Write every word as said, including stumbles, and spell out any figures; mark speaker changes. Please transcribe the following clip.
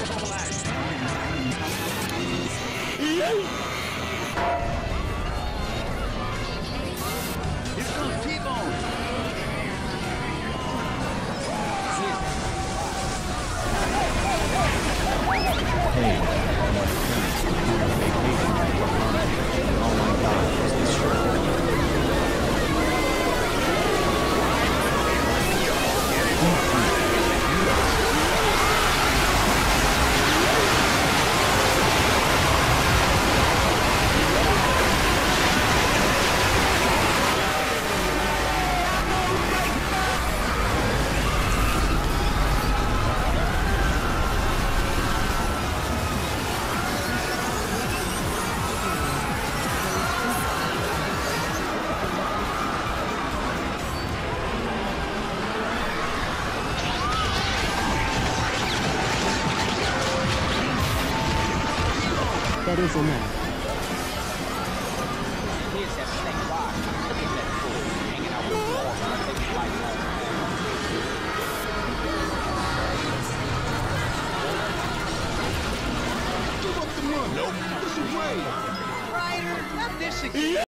Speaker 1: comes T-Bone.
Speaker 2: Hey, all my friends, we're on vacation at Bahamas, and oh my god, is this short.
Speaker 3: That is enough.
Speaker 4: Here's that snake rock. Look at that fool hanging out with the walls and taking life
Speaker 1: Give up the money. Nope. This is Ray.
Speaker 4: Ryder, not this again.